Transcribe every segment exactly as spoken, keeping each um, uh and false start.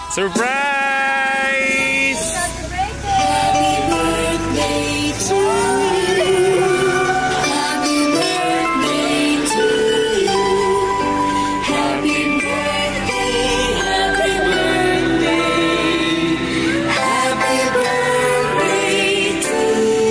Surprise! Happy birthday to you. Happy birthday to you. Happy birthday, happy birthday. Happy birthday to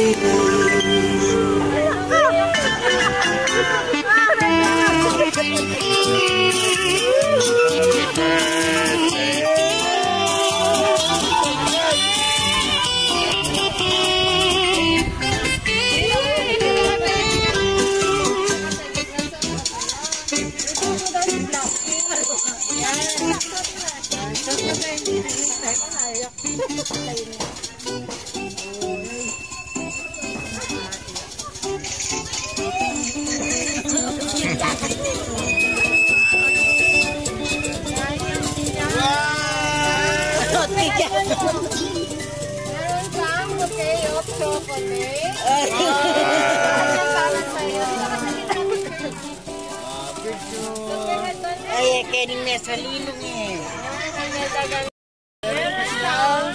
Meron kang bouquet of chocolate. Ay, kining nasa lilong eh. Meron kang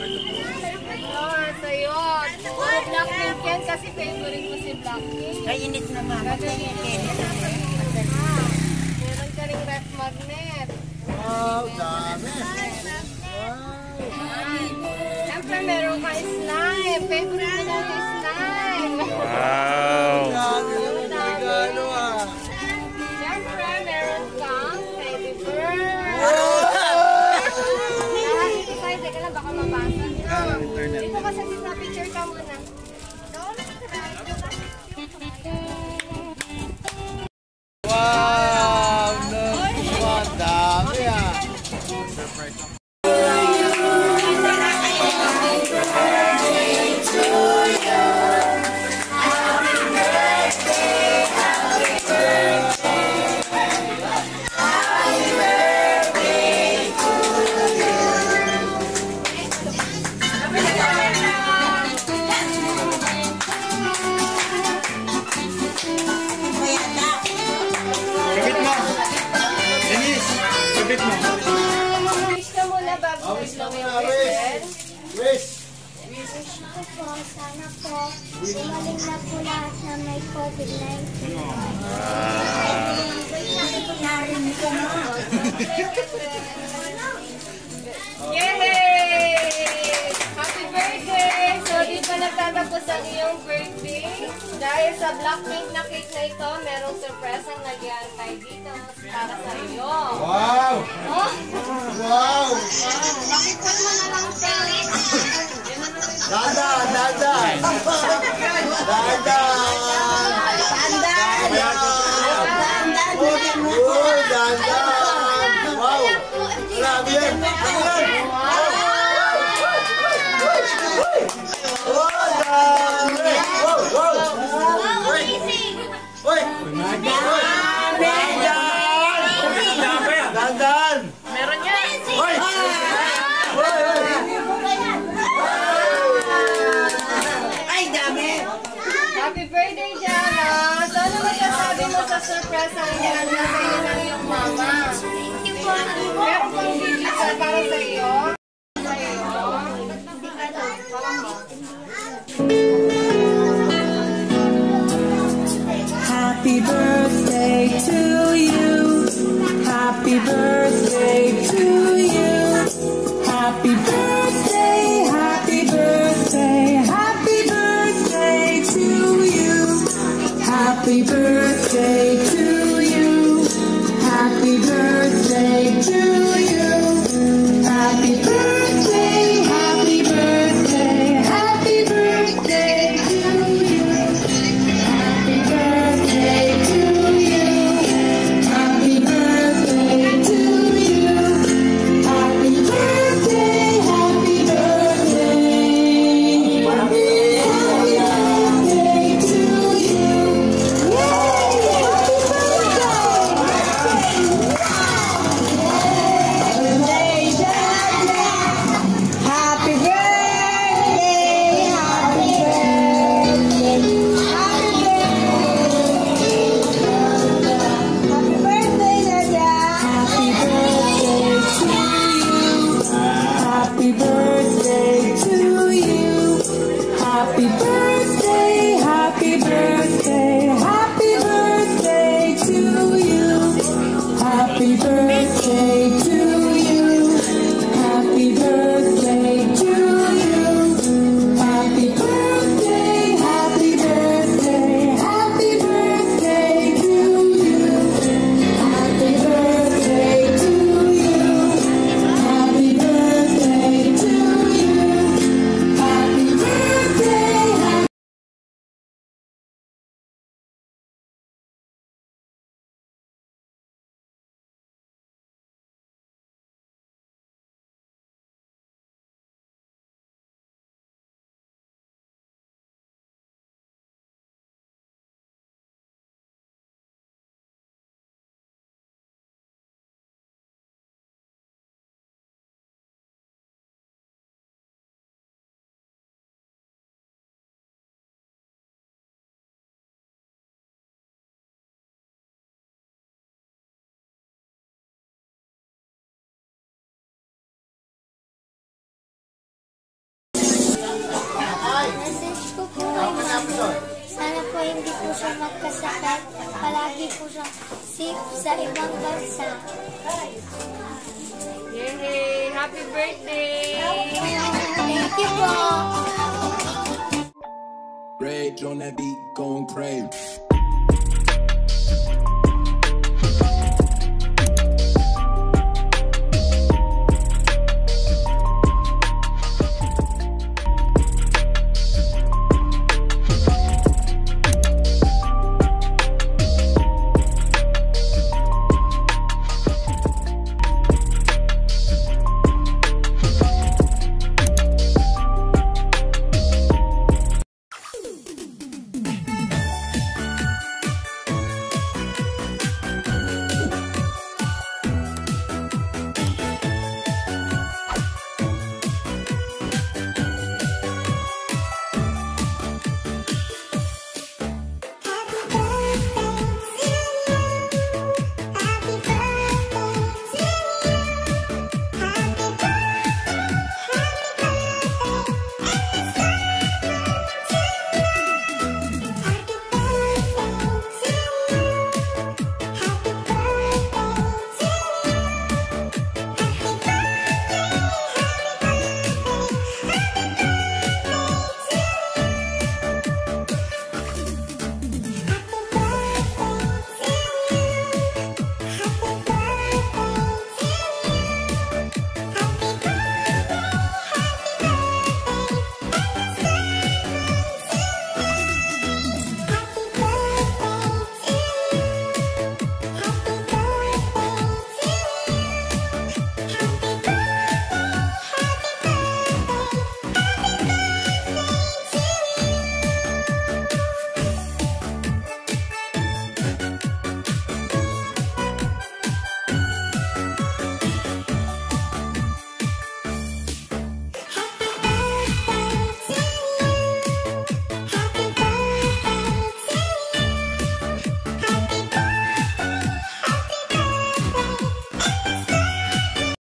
sa'yo. Puro Blackpink yan kasi favorite mo si Blackpink. Kainit na mama. Meron ka ring ref magnet. Wow, dami. Siyempre meron ka slime. Favorite mo na yung slime. Wow! Dami yung regalo ah. Siyempre meron kang teddy bear. Ay, teka lang, baka mabasa. Dito ka sa sisa picture ka muna. Wow! Wow, dami ah. Kapit mo. Denise, kapit mo. Wish ka muna bago Wish ka mo muna, yung wish. present. Wish. Wish ko po, sana po, umaling na po lahat na may COVID nineteen. Yay! Happy birthday! So, di pa nagtatapos ang iyong birthday. Dahil sa Blackpink na cake na ito, merong surprise ang nag-iantay dito para sa iyo. Wow! Oh! Wow! Pakipon mo na lang sa Dada, dada. Dada. Oh, dada. Wow. Grabe yan. Oh, dami. Wow, wow. Uy. Uy. Dandan. Dandan. meron yan. Uy. Uy, uy. Ay, dami. Happy birthday, Jana! So, ano masasabi mo sa surprise ang ihanda sa iyo ng iyong mama? Thank you po. Meron pang video sa para sa iyo. Sa iyo. Happy birthday to you. Happy birthday to you. Happy birthday, happy birthday, happy birthday to you. Happy birthday to you. Happy birthday to you. Happy birthday, happy birthday, happy birthday to you. Happy birthday to you. Happy birthday to you. birthday to you. Happy birthday to you. Happy birthday, happy birthday, happy birthday to you. Happy birthday to you. Happy birthday to you. Happy birthday, happy Message ko po kay mama. Sana po hindi po siya magkasakit. Palagi po siya safe sa ibang bansa. Yay! Happy birthday! Thank you po. Rage on that beat, going crazy.